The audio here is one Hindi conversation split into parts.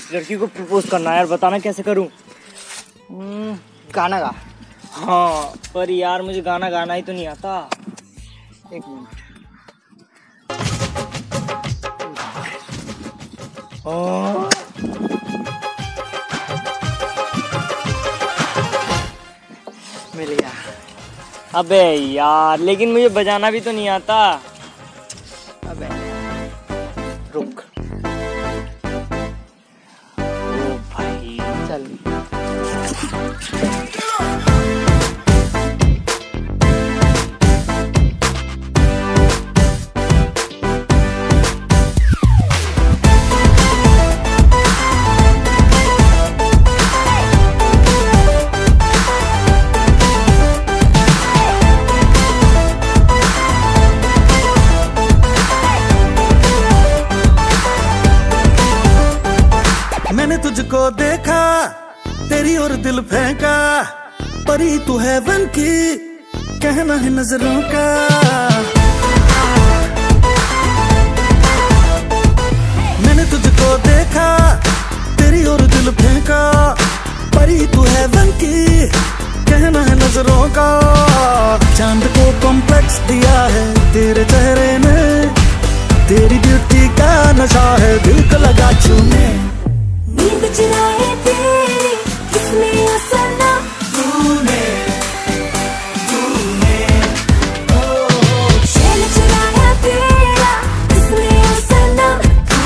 इस लड़की को प्रपोज करना है यार, बताना कैसे करूं। गाना गा। हाँ पर यार मुझे गाना गाना ही तो नहीं आता। एक मिनट। मिल गया। अबे यार लेकिन मुझे बजाना भी तो नहीं आता। अबे रुक। ओ भाई चल। मैंने तुझको देखा, तेरी और दिल फेंका, परी तू है बन की, कहना है नजरों का। मैंने तुझको देखा, तेरी और दिल फेंका, परी तू है बन की, कहना है नजरों का। चांद को कॉम्प्लेक्स दिया है तेरे चेहरे ने, तेरी ब्यूटी का नशा है दिल को लगा छूने। नींद चुराए तेरी किसने ओ सनम, तूने शैल चुराया तेरा किसने ओ सनम,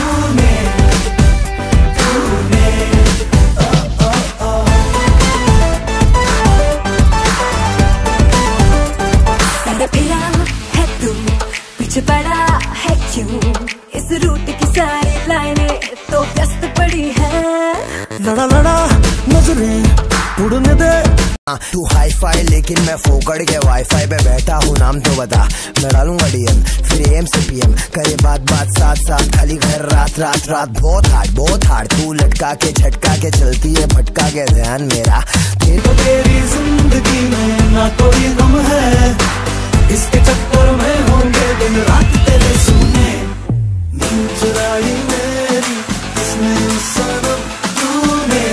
सारा फिरा है तू, पीछे पड़ा है क्यों, इस रूट की सारी लाइनें तो व्यस्त पड़ी है। लड़ा लड़ा नजरें उड़ने दे। तू हाई फाई लेकिन मैं फोकड़ के वाईफाई पे बैठा हूँ, नाम तो बता मैं डालूंगा डीएम, फिर एम से पीएम करे बात बात साथ साथ, खाली घर रात रात रात। बहुत हार्ड तू लटका के झटका के चलती है, भटका के ध्यान मेरा तेरी जिंदगी में ना कोई गम है, इसके चक्कर में होंगे दिन रात तेरे सुने। नींद चुराई मेरी किसने सनम, तूने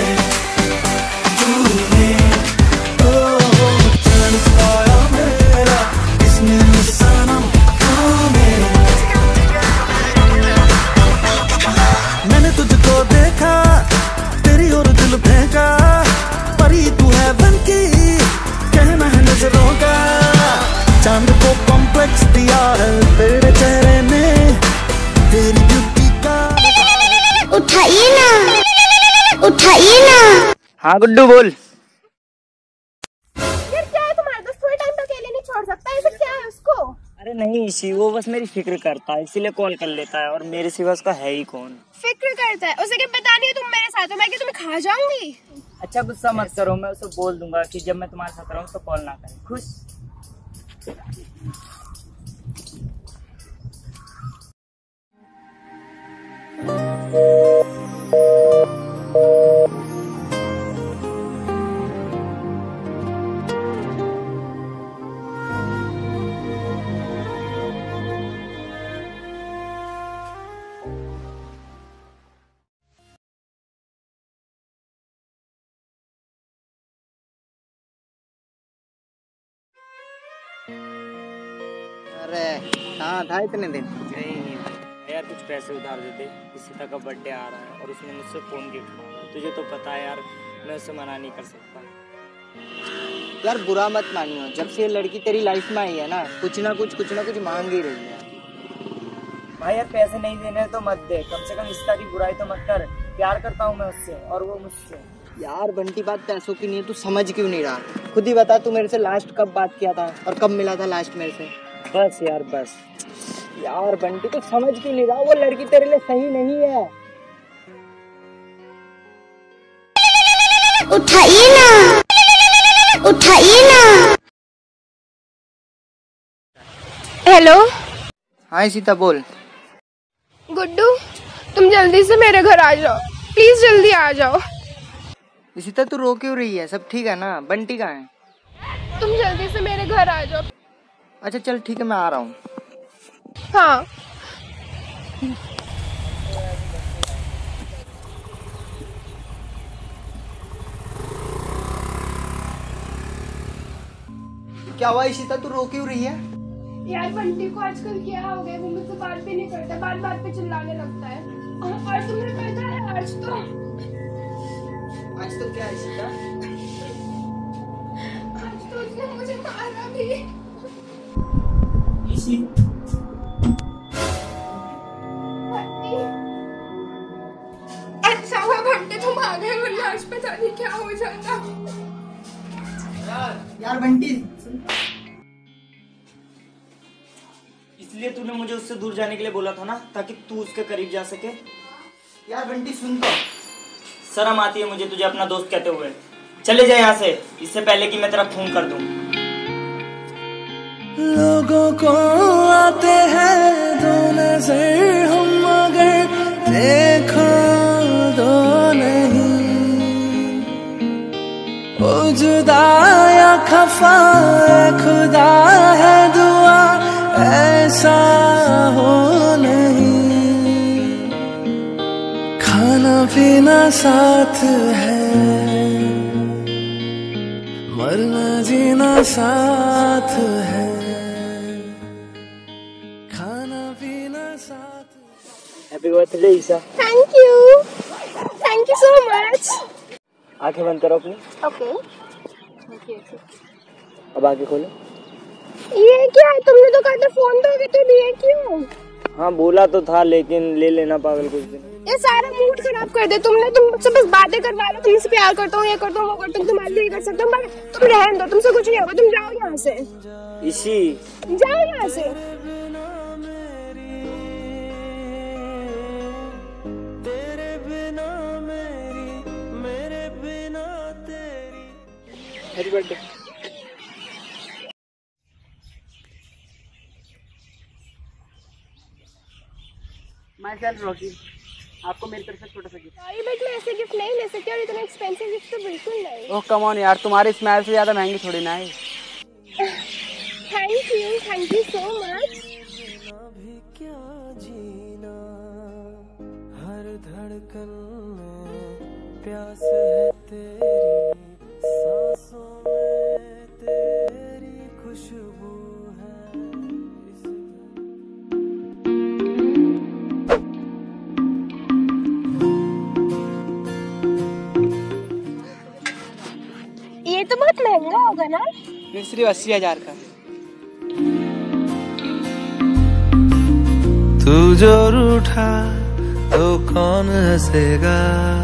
चैन चुराया मेरा किसने सनम, तूने। मैंने तुझको देखा, तेरी और दिल फेंका, परी तू है बन की, कहना है नजरों का। चांद को कॉम्प्लेक्स दिया है तेरे चेहरे ने, तेरी ब्यूटी का। उठाइए ना, उठाइए ना। हाँ गुड्डू बोल। यार क्या है तुम्हारे दोस्त, थोड़े टाइम तक अकेले नहीं छोड़ सकता, ऐसा क्या है उसको? अरे नहीं इसी, वो बस मेरी फिक्र करता है इसीलिए कॉल कर लेता है, और मेरे सिवा उसका है ही कौन। फिक्र करता है? उसे क्या पता नहीं है तुम मेरे साथ हो, मैं क्या तुम्हें खा जाऊंगी? अच्छा गुस्सा मत करो, मैं उसे बोल दूंगा कि जब मैं तुम्हारे साथ रहूँ तो कॉल ना करें। खुश? अरे कहाँ था इतने दिन? नहीं यार कुछ पैसे उधार दे दे, किसी का बर्थडे आ रहा है और उसने मुझसे फोन गिफ्ट मांगा, तुझे तो पता है यार मैं उसे मना नहीं कर सकता। यार बुरा मत मानियो, जब से ये लड़की तेरी लाइफ में आई है ना कुछ ना कुछ मांग ही रही है। भाई यार पैसे नहीं देने तो मत दे, कम से कम रिश्ता की बुराई तो मत कर। प्यार करता हूँ मैं उससे और वो मुझसे। यार बंटी बात पैसों की नहीं है, तू समझ क्यों नहीं रहा? खुद ही बता, तू मेरे से लास्ट कब बात किया था और कब मिला था लास्ट मेरे से? बस यार बस। यार बंटी तू समझ क्यों नहीं रहा, वो लड़की तेरे लिए सही नहीं है। उठाइए ना, उठाइए ना। हेलो। हाँ सीता बोल। गुड्डू तुम जल्दी से मेरे घर आ जाओ, प्लीज जल्दी आ जाओ। सीता तू रो क्यों रही है? सब ठीक है ना? बंटी कहाँ है? तुम जल्दी से मेरे घर आ जाओ। अच्छा चल ठीक है, मैं आ रहा हूँ। हाँ। क्या हुआ इशिता, तू रो क्यों रही है? यार बंटी को आजकल क्या हो गया, वो मुझसे बात भी नहीं करता, बात बात पे चिल्लाने लगता है। और तुम्हें पता है आज तो क्या है इशिता? आज तो उसने मुझे मारा भी। अच्छा हुआ बंटी तुम आ गए, वरना आज पता नहीं क्या हो जाता। यार बंटी, इसलिए तूने मुझे उससे दूर जाने के लिए बोला था ना, ताकि तू उसके करीब जा सके। यार बंटी सुन तो। शर्म आती है मुझे तुझे अपना दोस्त कहते हुए। चले जा यहाँ से, इससे पहले कि मैं तेरा खून कर दूं। लोगों को आते हैं दो नजर, हम मगर देखो दो नहीं। ओ जुदा या खफा खुदा है दुआ, ऐसा हो नहीं। खाना पीना साथ है, मरना जीना साथ है। खाना पीना साथ। Happy birthday Isha. Thank you so much. आंखें बंद करो अपनी। ओके। अब आंखें खोलो। ये क्या है, तुमने तो कहा था फोन दोगे, तो ये क्यों? हाँ बोला तो था, लेकिन ले लेना पागल कुछ दिन। ये सारा मूड खराब कर दे तुमने। तुम मुझसे बस बातें करवा लो, तुमसे प्यार करता हूँ, ये करता हूँ, वो करता हूँ, तुम्हारे लिए कर सकता हूँ, पर तुम रहने दो, तुमसे कुछ नहीं होगा, तुम जाओ यहाँ से। इसी जाओ यहाँ से। Happy birthday. Myself Rocky, आपको मेरी तरफ से छोटा सा गिफ्ट। सॉरी बट मैं ऐसे गिफ्ट नहीं ले सकती, और इतना एक्सपेंसिव गिफ्ट तो बिल्कुल नहीं। ओह कम ऑन यार, तुम्हारी स्माइल से ज्यादा महंगी थोड़ी ना है। Thank you so much. हर धड़कन में प्यास है तेरी, सांसों में तेरी खुशबू है। ये तो बहुत महंगा होगा ना? ये सिर्फ 80,000 का। तू जो रूठा तो कौन हंसेगा,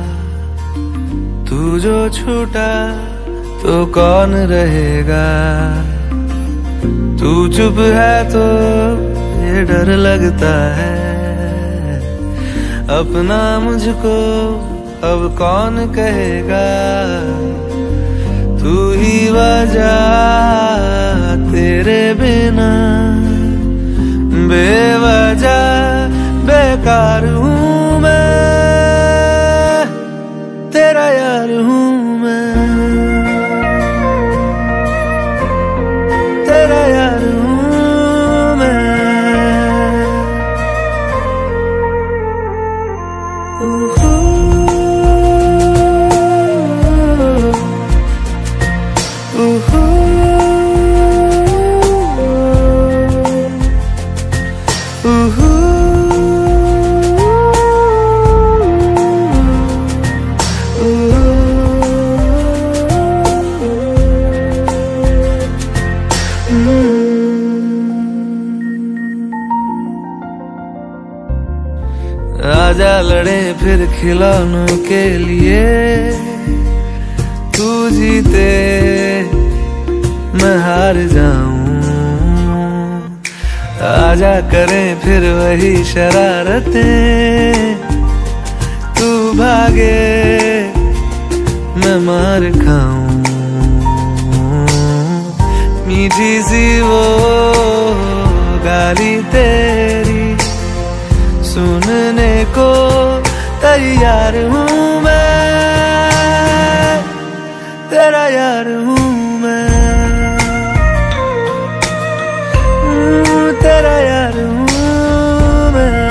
तू जो छूटा तो कौन रहेगा। तू चुप है तो ये डर लगता है, अपना मुझको अब कौन कहेगा। तू ही वजह, तेरे बिना बेवजह बेकार हूँ मैं, तेरा यार हूँ मैं, तेरा यार हूँ मैं। आजा लड़े फिर खिलौनों के लिए, तू जीते मैं हार जाऊं। आजा करें फिर वही शरारतें, तू भागे मैं मार खाऊं। मीठी सी वो गाली तेरी सुनने को तैयार हूँ मैं, तेरा यार हूँ मैं, तेरा यार हूँ मैं,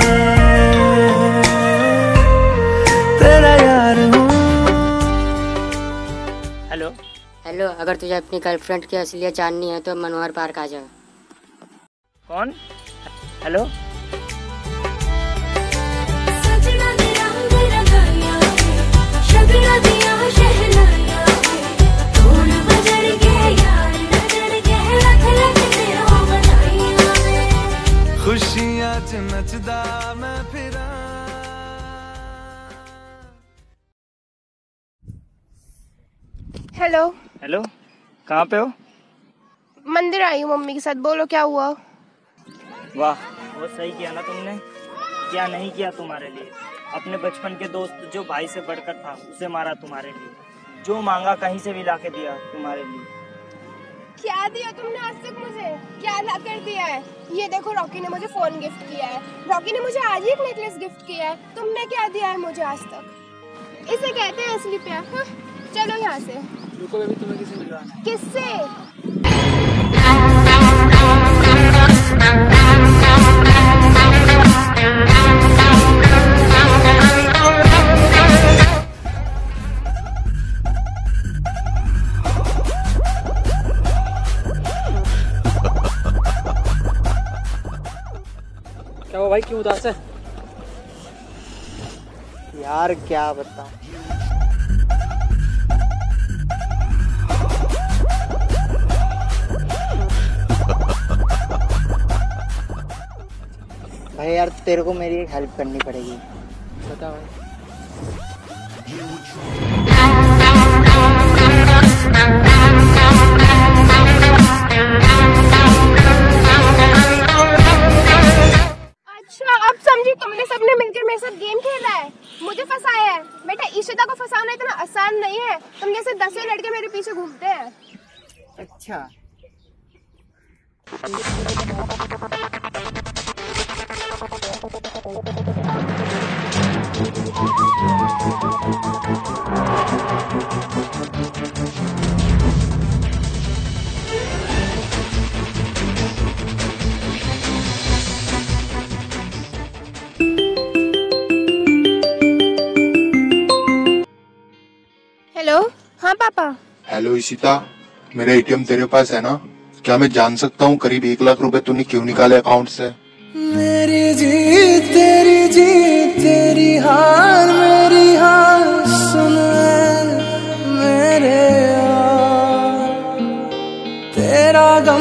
तेरा यार हूँ। हेलो। हेलो, अगर तुझे मुझे अपनी गर्लफ्रेंड की असलियत जाननी है तो मनोहर पार्क आ जाओ। कौन? हेलो? खुशियां च नचदा मैं फिरा। हेलो। हेलो, कहाँ पे हो? मंदिर आई हूँ मम्मी के साथ। बोलो क्या हुआ? वाह, वो सही किया ना तुमने। क्या नहीं किया तुम्हारे लिए। अपने बचपन के दोस्त जो भाई से बढ़कर था उसे मारा तुम्हारे लिए। जो मांगा कहीं से भी ला के दिया तुम्हारे लिए। क्या दिया तुमने आज तक मुझे? क्या ला कर दिया है? ये देखो, रॉकी ने मुझे फोन गिफ्ट किया है। रॉकी ने मुझे आज ही एक नेकलेस गिफ्ट किया है। तुमने क्या दिया है मुझे आज तक? इसे कहते हैं असली प्यार। हाँ? चलो यहाँ से। रुको बेबी, तुम्हें किससे मिलवाना है? किससे? क्या हुआ भाई, क्यों उदास है? यार क्या बताऊं। भाई यार तेरे को मेरी एक हेल्प करनी पड़ेगी। बता भाई। अच्छा, अब समझी। तुमने सबने मिलकर मेरे साथ गेम खेला है, मुझे फंसाया है। बेटा, इशिता को फंसाना इतना आसान नहीं है। तुम जैसे 10 लड़के मेरे पीछे घूमते हैं। अच्छा, हेलो। हाँ पापा। हेलो इशिता, मेरा एटीएम तेरे पास है ना? क्या मैं जान सकता हूँ करीब 1 लाख रुपए तूने क्यों निकाले अकाउंट से? मेरी जीत तेरी हार मेरी हार सुन मेरे यार। तेरा गम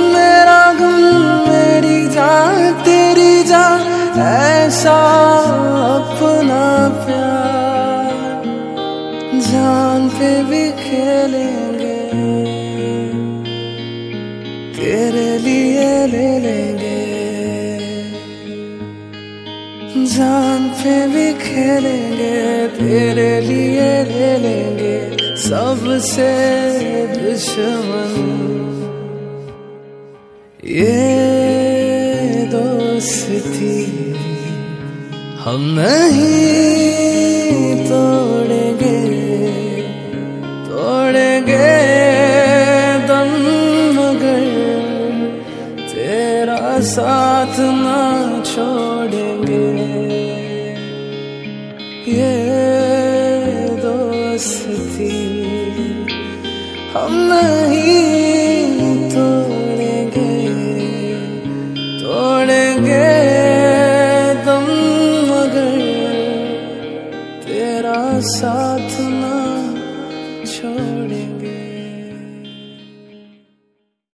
मेरी जान तेरी जान, ऐसा अपना प्यार जान पे भी खेलेंगे, तेरे लिए ले लेंगे। जान पे भी खेलेंगे, तेरे लिए ले लेंगे। सबसे दुश्मन ये दोस्ती हम नहीं तोड़ेंगे दम, मगर तेरा साथ ना छोड़ेंगे। ये दोस्ती हम नहीं तोड़ेंगे दम, मगर तेरा साथ ना छोड़।